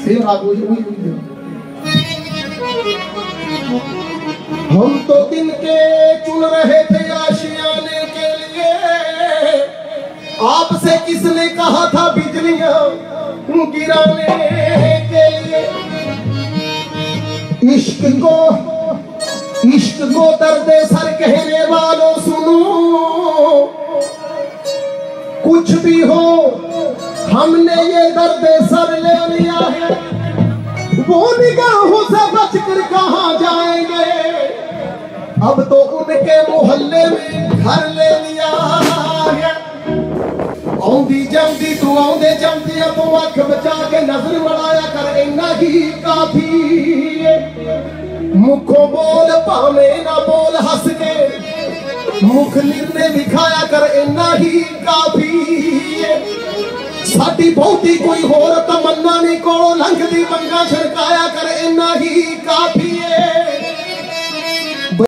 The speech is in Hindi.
फिर रात हुई हम तो दिन के चुन रहे थे आशियाने के लिए, आपसे किसने कहा था बिजलियां गिराने के लिए। इश्क को दर्द सर कहने वालों सुनो, कुछ भी हो हमने ये दर्द सर ले लिया है। वो निगाहों से बचकर कहाँ जाएंगे, अब तो उनके मोहल्ले में घर ले लिया है। आउंदी जमदी तू आउंदे जमदी अब अख बचा के नजर बढ़ाया कर, इन्ना ही काफी है। मुखों बोल भावे ना बोल हंस के, मुख निर्णय दिखाया कर, इन्ना ही काफी है। साडी बहुती कोई होर तमन्ना नहीं को लंघदी मंगा छिड़काया कर, इन्ना ही काफी